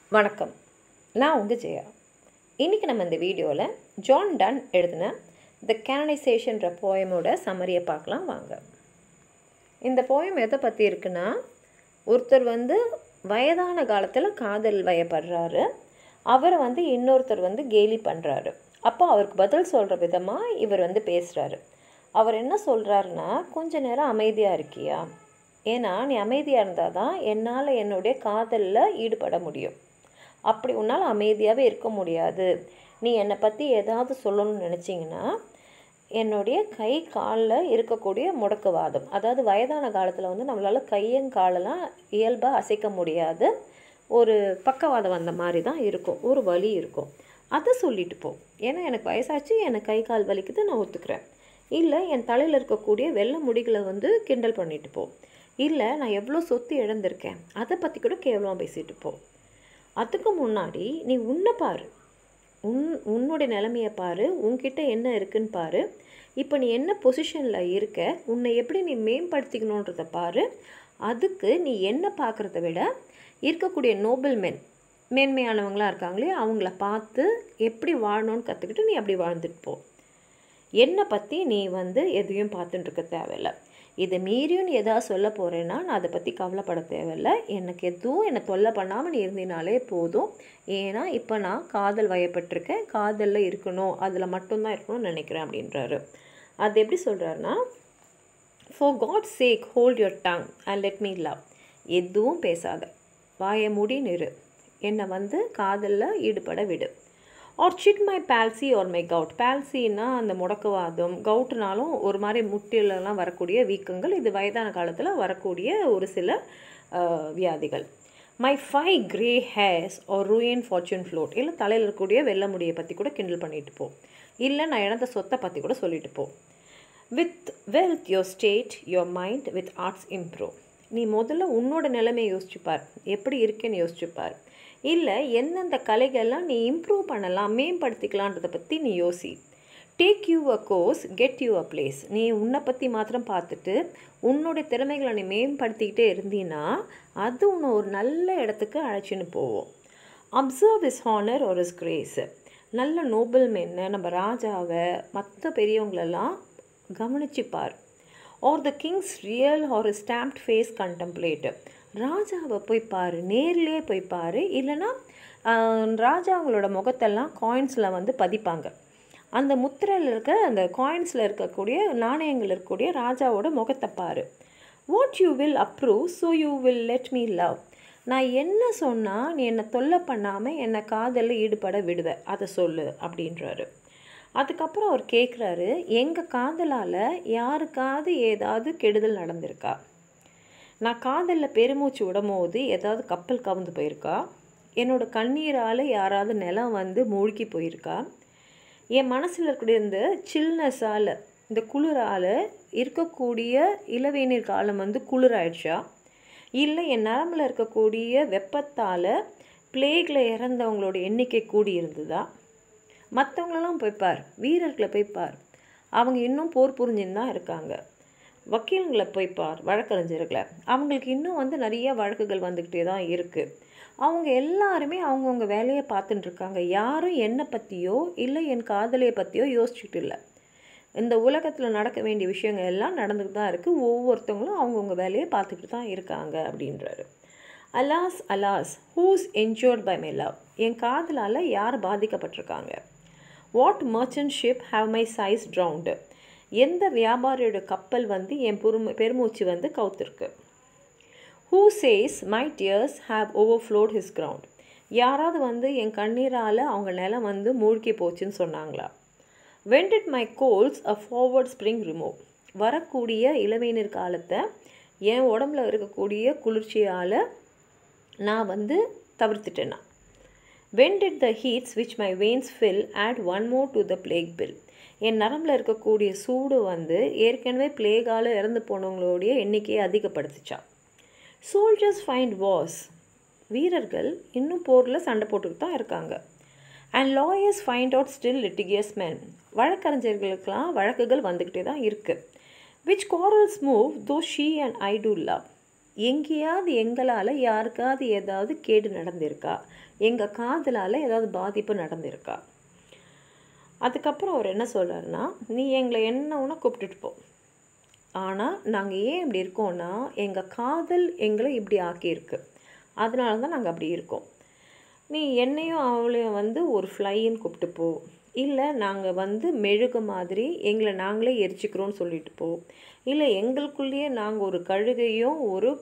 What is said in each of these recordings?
வணக்கம், நான் உங்கள் ஜெயா. இன்றைக்கி நம்ம இந்த வீடியோவில் ஜான் டன் எழுதின த கேனனைசேஷன்ற போயமோட சம்மரியை பார்க்கலாம் வாங்க. இந்த போயம் எதை பற்றி இருக்குன்னா, ஒருத்தர் வயதான காலத்தில் காதல் வயப்படுறாரு. அவரை இன்னொருத்தர் கேலி பண்ணுறாரு. அப்போ அவருக்கு பதில் சொல்கிற விதமாக இவர் பேசுகிறாரு. அவர் என்ன சொல்கிறாருன்னா, கொஞ்ச நேரம் அமைதியாக இருக்கியா? ஏன்னா நீ அமைதியாக இருந்தால் தான் என்னால் என்னுடைய காதலில் ஈடுபட முடியும். அப்படி உன்னால் அமைதியாகவே இருக்க முடியாது. நீ என்னை பற்றி ஏதாவது சொல்லணும்னு நினச்சிங்கன்னா, என்னுடைய கை காலில் இருக்கக்கூடிய முடக்குவாதம், அதாவது வயதான காலத்தில் நம்மளால் கையங்காலெல்லாம் இயல்பாக அசைக்க முடியாது, ஒரு பக்கவாதம் வந்த மாதிரி தான் இருக்கும், ஒரு வலி இருக்கும். அதை சொல்லிட்டு போ. ஏன்னா எனக்கு வயசாச்சு, எனக்கு கை கால் வலிக்குது, நான் ஒத்துக்கிறேன். இல்லை என் தலையில் இருக்கக்கூடிய வெள்ளை முடிகளை கிண்டல் பண்ணிட்டு போ. இல்லை நான் எவ்வளோ சொத்து இழந்திருக்கேன், அதை பற்றி கூட கேவலமாக பேசிட்டு போ. அதுக்கு முன்னாடி நீ உன்னை பாரு, உன்னுடைய நிலைமையை பாரு, உன்கிட்ட என்ன இருக்குன்னு பாரு. இப்போ நீ என்ன பொசிஷனில் இருக்க, உன்னை எப்படி நீ மேம்படுத்திக்கணுன்றதை பாரு. அதுக்கு நீ என்ன பார்க்குறத விட இருக்கக்கூடிய நோபல் மேன்மையானவங்களாக இருக்காங்களே அவங்கள பார்த்து எப்படி வாழணும்னு கற்றுக்கிட்டு நீ அப்படி வாழ்ந்துட்டு போ. என்னை பற்றி நீ எதையும் பார்த்துட்டுருக்க தேவையில்லை. இதை மீறியும் நீ எதாவது சொல்ல போகிறேன்னா நான் அதை பற்றி கவலைப்பட தேவையில்லை. எனக்கு எதுவும் என்னை தொல்லை பண்ணாமல் நீ இருந்தினாலே போதும். ஏன்னா இப்போ நான் காதல் வயப்பட்டிருக்கேன், காதலில் இருக்கணும், அதில் மட்டும்தான் இருக்கணும்னு நினைக்கிறேன் அப்படின்றாரு. அது எப்படி சொல்கிறாருன்னா, for God's sake hold your tongue and let me love. எதுவும் பேசாத, வாயை மூடி நிறு, என்னை காதலில் ஈடுபட விடு. Or chide my palsy or my gout. பால்சின்னா அந்த முடக்குவாதம், கவுட்னாலும் ஒரு மாதிரி முட்டிலெலாம் வரக்கூடிய வீக்கங்கள், இது வயதான காலத்தில் வரக்கூடிய ஒரு சில வியாதிகள். My 5 grey hairs or ruin fortune flout. இல்லை தலையில் இருக்கக்கூடிய வெள்ளை முடியை பற்றி கூட கிண்டல் பண்ணிட்டு போ. இல்லை நான் இழந்த சொத்தை பற்றி கூட சொல்லிட்டு போ. With wealth your state your mind with arts improve. நீ முதல்ல உன்னோட நிலைமையை யோசிச்சுப்பார், எப்படி இருக்கேன்னு யோசிச்சுப்பார். இல்லை எந்தெந்த கலைகள்லாம் நீ இம்ப்ரூவ் பண்ணலாம், மேம்படுத்திக்கலான்றதை பற்றி நீ யோசி. Take you a course, get you a place. நீ உன்னை பற்றி மாத்திரம் பார்த்துட்டு உன்னுடைய திறமைகளை நீ மேம்படுத்திக்கிட்டே இருந்தீன்னா அது உன்னை ஒரு நல்ல இடத்துக்கு அழைச்சின்னு போவோம். Observe his honour or his grace. நல்ல நோபல் மென்னை, நம்ம ராஜாவை, மற்ற பெரியவங்களெல்லாம் கவனிச்சுப்பார். Or the king's real or stamped face contemplate. ராஜாவை போய் பாரு, நேர்லேயே போய் பாரு. இல்லைன்னா ராஜாங்களோட முகத்தெல்லாம் காயின்ஸில் பதிப்பாங்க. அந்த முத்திரையில் இருக்க அந்த காயின்ஸில் இருக்கக்கூடிய நாணயங்கள் இருக்கக்கூடிய ராஜாவோட முகத்தை பாரு. What you will approve so you will let me love. நான் என்ன சொன்னால் நீ என்னை தொல்லை பண்ணாமல் என்னை காதலில் ஈடுபட விடுவேன், அதை சொல்லு அப்படின்றாரு. அதுக்கப்புறம் அவர் கேட்குறாரு, எங்கள் காதலால் யாருக்காவது ஏதாவது கெடுதல் நடந்திருக்கா? நான் காதலில் பெருமூச்சு விடும்போது ஏதாவது கப்பல் கவுந்து போயிருக்கா? என்னோடய கண்ணீரால் யாராவது நிலம் மூழ்கி போயிருக்கா? என் மனசில் இருக்கக்கூடிய இந்த சில்னஸால், இந்த குளிரால் இருக்கக்கூடிய இளவேநீர் காலம் குளிராயிடுச்சா? இல்லை என் நரம்பில் இருக்கக்கூடிய வெப்பத்தால் பிளேகில் இறந்தவங்களோட எண்ணிக்கை கூடி இருந்ததா? மற்றவங்களெல்லாம் போய்ப்பார், வீரர்களை போய்ப்பார், அவங்க இன்னும் போர் புரிஞ்சுன்னு தான் இருக்காங்க. வக்கீல்களை போய்ப்பார், வழக்கறிஞர்களை, அவங்களுக்கு இன்னும் நிறைய வழக்குகள் வந்துக்கிட்டே தான் இருக்குது. அவங்க எல்லாருமே அவங்கவுங்க வேலையை பார்த்துட்டுருக்காங்க. யாரும் என்னை பற்றியோ இல்லை என் காதலியை பற்றியோ யோசிச்சுட்டு இல்லை. இந்த உலகத்தில் நடக்க வேண்டிய விஷயங்கள் எல்லாம் நடந்துக்கிட்டு தான் இருக்குது. ஒவ்வொருத்தவங்களும் அவங்கவுங்க வேலையை பார்த்துக்கிட்டு தான் இருக்காங்க அப்படின்றாரு. Alas alas who's injured by my love. என் காதலால் யார் பாதிக்கப்பட்டிருக்காங்க? What merchant ship have my sighs drowned. எந்த வியாபாரியோட கப்பல் என் பெருமூச்சு கவுத்திருக்கு. Who says my tears have overflowed his ground. யாராவது என் கண்ணீரால் அவங்க நிலம் மூழ்கி போச்சுன்னு சொன்னாங்களா? When did my colds a forward spring remove. வரக்கூடிய இளவேநீர் காலத்தை என் உடம்புல இருக்கக்கூடிய குளிர்ச்சியால் நான் தவிர்த்துட்டேன்னா? When did the heats which my veins fill add one more to the plague bill. என் நரம்பில் இருக்கக்கூடிய சூடு ஏற்கனவே பிளேகால் இறந்து போனவங்களுடைய எண்ணிக்கையை அதிகப்படுத்துச்சா? Soldiers find Wars. வீரர்கள் இன்னும் போரில் சண்டை போட்டுக்கிட்டு தான் இருக்காங்க. And lawyers find out still litigious men. வழக்கறிஞர்களுக்கெல்லாம் வழக்குகள் வந்துக்கிட்டே தான் இருக்குது. Which quarrels move though she and I do love. எங்கேயாவது எங்களால் யாருக்காவது ஏதாவது கேடு நடந்திருக்கா, எங்கள் காதலால் ஏதாவது பாதிப்பு நடந்திருக்கா. அதுக்கப்புறம் அவர் என்ன சொல்கிறாருன்னா, நீ எங்களை என்ன வேணா கூப்பிட்டுட்டு போ, ஆனால் நாங்கள் ஏன் இப்படி இருக்கோன்னா எங்கள் காதல் எங்களை இப்படி ஆக்கியிருக்கு, அதனால தான் நாங்கள் அப்படி இருக்கோம். நீ என்னையும் அவளையும் வந்து ஒரு ஃப்ளைன்னு கூப்பிட்டு போ, இல்லை நாங்கள் மெழுகு மாதிரி எங்களை நாங்களே எரிச்சிக்கிறோன்னு சொல்லிட்டு போ, இல்லை எங்களுக்குள்ளேயே நாங்கள் ஒரு கழுகையும் ஒரு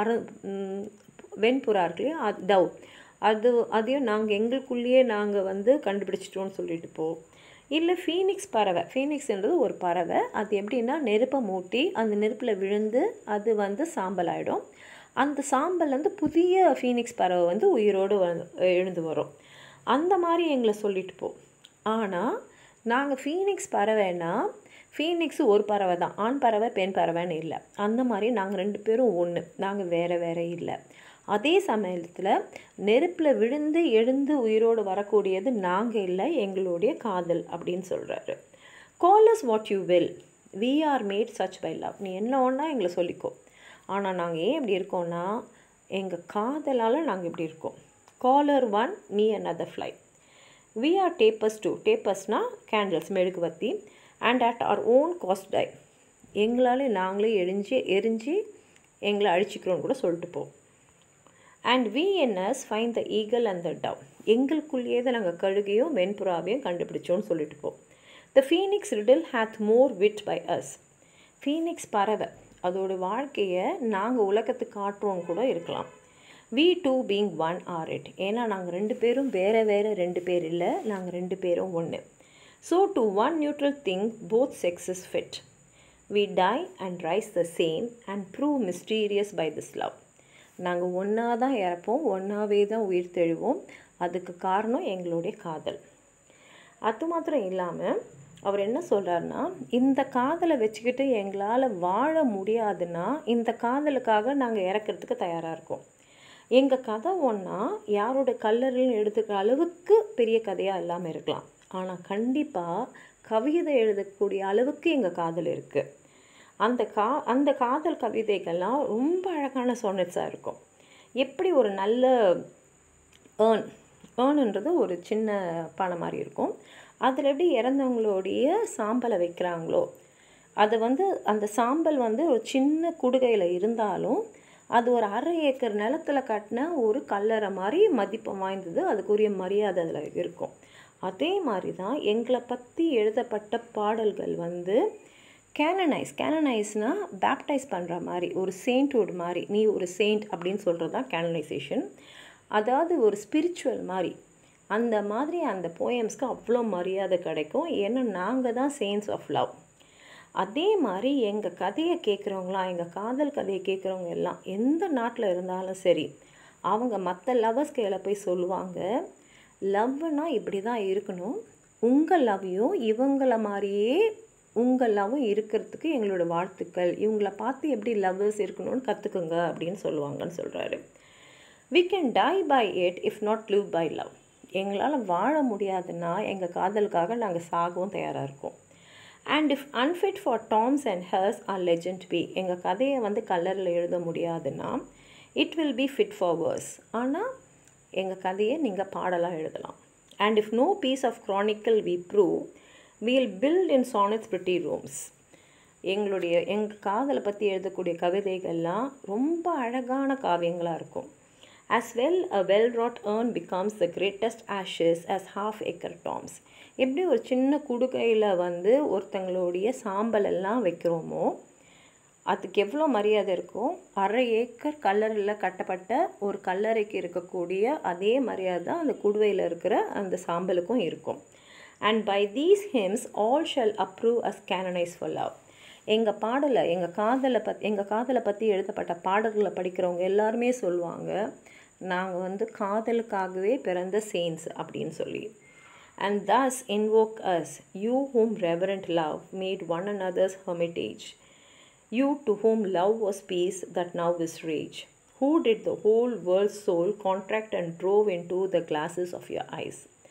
வெண்புறா இருக்குல்லையோ டவ் அதையும் நாங்கள் எங்களுக்குள்ளேயே நாங்கள் கண்டுபிடிச்சிட்டோன்னு சொல்லிட்டு போ, இல்லை ஃபீனிக்ஸ் பறவை, ஃபீனிக்ஸ்ன்றது ஒரு பறவை, அது எப்படின்னா நெருப்பை மூட்டி அந்த நெருப்பில் விழுந்து அது சாம்பல் ஆகிடும், அந்த சாம்பல் புதிய ஃபீனிக்ஸ் பறவை உயிரோடு எழுந்து வரும், அந்த மாதிரி எங்களை சொல்லிட்டு போ. ஆனால் நாங்கள் ஃபீனிக்ஸ் பறவைன்னா ஃபீனிக்ஸு ஒரு பறவை தான், ஆண் பறவை பெண் பறவைன்னு இல்லை, அந்த மாதிரி நாங்கள் 2 பேரும் ஒன்று, நாங்கள் வேறு வேறு இல்லை. அதே சமயத்தில் நெருப்பில் விழுந்து எழுந்து உயிரோடு வரக்கூடியது நாங்கள் இல்லை, எங்களுடைய காதல் அப்படின்னு சொல்கிறாரு. Call us what you will, we are made such by love. நீ என்ன ஒன்றா எங்களை சொல்லிக்கோ, ஆனால் நாங்கள் ஏன் இப்படி இருக்கோன்னா எங்கள் காதலால் நாங்கள் இப்படி இருக்கோம். Call her one, me another fly. We are tapers too. Tapersனா கேண்டில்ஸ், மெழுகுவத்தி. And at our own cost die. எங்களால் நாங்களே எரிஞ்சு எங்களை அழிச்சிக்கிறோன்னு கூட சொல்லிட்டு போ. And we in us find the eagle and the dove. எங்களுக்குள்ளேயே தான் நாங்கள் கழுகையும் வெண்புறாவையும் கண்டுபிடிச்சோன்னு சொல்லிட்டு போ. The phoenix riddle hath more wit by us. Phoenix பறவை அதோட வாழ்க்கையை நாங்கள் உலகத்துக்கு காட்டுறோன்னு கூட இருக்கலாம். We two being one are it. ஏன்னா நாங்கள் 2 பேரும் வேறு வேறு 2 பேர் இல்லை, நாங்கள் 2 பேரும் ஒன்று. So to one neutral thing both sexes fit. We die and rise the same and prove mysterious by this love. நாங்கள் ஒன்றா தான் இறப்போம், ஒன்றாவே தான் உயிர் தெழுவோம், அதுக்கு காரணம் எங்களுடைய காதல். அது மாத்திரம் இல்லாமல் அவர் என்ன சொல்கிறாருன்னா, இந்த காதலை வச்சுக்கிட்டு எங்களால் வாழ முடியாதுன்னா இந்த காதலுக்காக நாங்கள் இறக்கிறதுக்கு தயாராக இருக்கோம். எங்கள் கதை ஒன்றா யாரோட கல்லறையும் எடுத்துக்கிற அளவுக்கு பெரிய கதையாக இல்லாமல் இருக்கலாம், ஆனால் கண்டிப்பாக கவிதை எழுதக்கூடிய அளவுக்கு எங்கள் காதல் இருக்குது. அந்த காதல் கவிதைகள்லாம் ரொம்ப அழகான சொனட்ஸாக இருக்கும். எப்படி ஒரு நல்ல ஏர்ன்ன்றது ஒரு சின்ன பணம் மாதிரி இருக்கும், அதில் எப்படி இறந்தவங்களுடைய சாம்பலை வைக்கிறாங்களோ அது அந்த சாம்பல் ஒரு சின்ன குடுகையில் இருந்தாலும் அது ஒரு 1/2 ஏக்கர் நிலத்தில் கட்டின ஒரு கல்லறை மாதிரி மதிப்பு வாய்ந்தது, அதுக்குரிய மரியாதை அதில் இருக்கும். அதே மாதிரி தான் எங்களை பற்றி எழுதப்பட்ட பாடல்கள் கேனனைஸ்னால் பேப்டைஸ் பண்ணுற மாதிரி, ஒரு செயின்ட்ஹுட் மாதிரி, நீ ஒரு செயின்ட் அப்படின்னு சொல்கிறது தான் கேனனைசேஷன். அதாவது ஒரு ஸ்பிரிச்சுவல் மாதிரி, அந்த மாதிரி அந்த போயம்ஸ்க்கு அவ்வளோ மரியாதை கிடைக்கும், ஏன்னா நாங்கள் தான் செயின்ஸ் ஆஃப் லவ். அதே மாதிரி எங்கள் கதையை கேட்குறவங்களாம், எங்கள் காதல் கதையை கேட்குறவங்க எல்லாம் எந்த நாட்டில் இருந்தாலும் சரி, அவங்க மற்ற லவ்வர்ஸ்கையில் போய் சொல்லுவாங்க, லவ்னா இப்படி தான் இருக்கணும், உங்கள் லவ்வையும் இவங்கள மாதிரியே உங்கள் லவ்வும் இருக்கிறதுக்கு எங்களோட வாழ்த்துக்கள், இவங்கள பார்த்து எப்படி லவ்வர்ஸ் இருக்கணும்னு கற்றுக்குங்க அப்படின்னு சொல்லுவாங்கன்னு சொல்கிறாரு. We can die by it if not live by love. எங்களால் வாழ முடியாதுன்னா எங்கள் காதலுக்காக நாங்கள் சாகவும் தயாராக இருக்கோம். And if unfit for tombs and hearse our legend be, எங்கள் கதையை கல்லறில் எழுத முடியாதுன்னா it will be fit for verse, ஆனால் எங்கள் கதையை நீங்கள் பாடலாக எழுதலாம். And if no piece of chronicle we prove we'll build in sonnets pretty rooms. எங்கள் காதலை பற்றி எழுதக்கூடிய கவிதைகள்லாம் ரொம்ப அழகான காவியங்களாக இருக்கும். As well, a well-wrought urn becomes the greatest ashes as half-acre tombs. எப்படி ஒரு சின்ன குடுகையில் ஒருத்தங்களுடைய சாம்பலெல்லாம் வைக்கிறோமோ அதுக்கு எவ்வளோ மரியாதை இருக்கும், 1/2 ஏக்கர் கல்லறையில் கட்டப்பட்ட ஒரு கல்லறைக்கு இருக்கக்கூடிய அதே மரியாதை அந்த குடுவையில் இருக்கிற அந்த சாம்பலுக்கும் இருக்கும். And by these hymns all shall approve as canonized for love. எங்கள் காதலை பற்றி எழுதப்பட்ட பாடல்களை படிக்கிறவங்க எல்லாருமே சொல்லுவாங்க, நாங்கள் காதலுக்காகவே பிறந்த செயின்ஸ் அப்படின்னு சொல்லி. And thus invoke us, you whom reverent love made one another's hermitage, you to whom love was peace that now is rage, who did the whole world's soul contract and drove into the glasses of your eyes.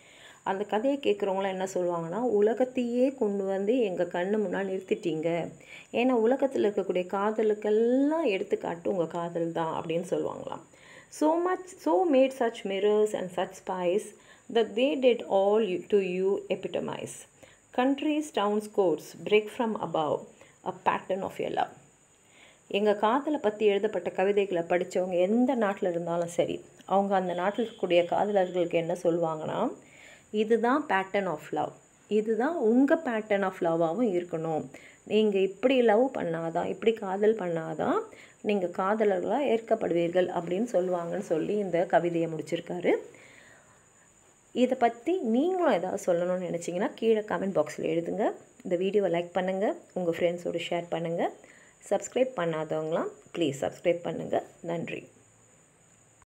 அந்த கதையை கேட்குறவங்களாம் என்ன சொல்லுவாங்கன்னா, உலகத்தையே கொண்டு வந்து எங்கள் கண்ணு முன்னால் நிறுத்திட்டீங்க, ஏன்னா உலகத்தில் இருக்கக்கூடிய காதலுக்கெல்லாம் எடுத்துக்காட்டு உங்கள் காதல் தான் அப்படின்னு சொல்லுவாங்களாம். So made such mirrors and such spies that they did all to you epitomize. Countries, towns, courts break from above a pattern of your love. எங்கள் காதலை பற்றி எழுதப்பட்ட கவிதைகளை படித்தவங்க எந்த நாட்டில் இருந்தாலும் சரி, அவங்க அந்த நாட்டில் இருக்கக்கூடிய காதலர்களுக்கு என்ன சொல்லுவாங்கன்னா, இதுதான் பேட்டர்ன் ஆஃப் லவ், இதுதான் உங்கள் பேட்டர்ன் ஆஃப் லவ்வாகவும் இருக்கணும், நீங்கள் இப்படி லவ் பண்ணாதான், இப்படி காதல் பண்ணாதான் நீங்கள் காதலர்களாக ஏற்கப்படுவீர்கள் அப்படின்னு சொல்லுவாங்கன்னு சொல்லி இந்த கவிதையை முடிச்சிருக்காரு. இதை பற்றி நீங்களும் ஏதாவது சொல்லணும்னு நினச்சிங்கன்னா கீழே கமெண்ட் பாக்ஸில் எழுதுங்க. இந்த வீடியோவை லைக் பண்ணுங்கள், உங்கள் ஃப்ரெண்ட்ஸோடு ஷேர் பண்ணுங்கள். சப்ஸ்கிரைப் பண்ணாதவங்களாம் ப்ளீஸ் சப்ஸ்கிரைப் பண்ணுங்கள். நன்றி.